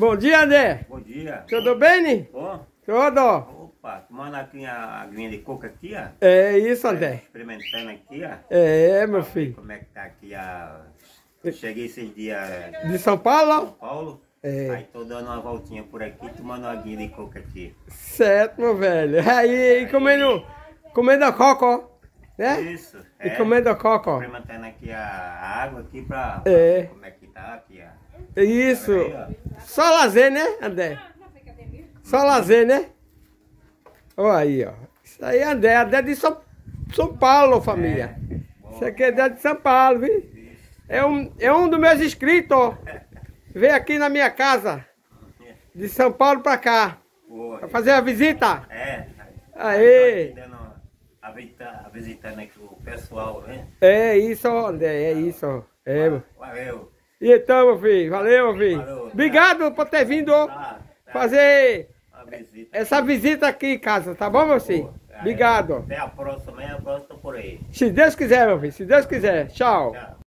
Bom dia, André. Bom dia. Tudo bem? Ó, Tudo. opa, tomando aqui a aguinha de coco aqui, ó. É isso, André. Experimentando aqui, ó. É, meu filho. Como é que tá aqui a... Cheguei esses dias De São Paulo? São Paulo. É. Aí tô dando uma voltinha por aqui, tomando uma aguinha de coco aqui. Certo, meu velho. Aí, comendo coco, né? Isso. E comendo coco. Experimentando aqui a água aqui pra... É. Como é que tá aqui, ó. Isso. Aí, ó. Só lazer, né, André? Só lazer, né? Olha aí, ó. Isso aí, André. André de São Paulo, família. Isso aqui é André de São Paulo, viu? É um dos meus inscritos, ó. Veio aqui na minha casa. De São Paulo pra cá. Pô, Pra fazer a visita. é. Aê. Tô aqui dando, visitando aqui o pessoal, né? É isso, André. É isso, ó. É, meu. Valeu. E então, meu filho. Valeu, meu filho. Valeu. Obrigado por ter vindo Tá. fazer Uma visita. essa visita aqui em casa, tá bom, meu filho? Obrigado. Até a próxima, tô por aí. Se Deus quiser, meu filho. Se Deus quiser. Tchau. Tchau.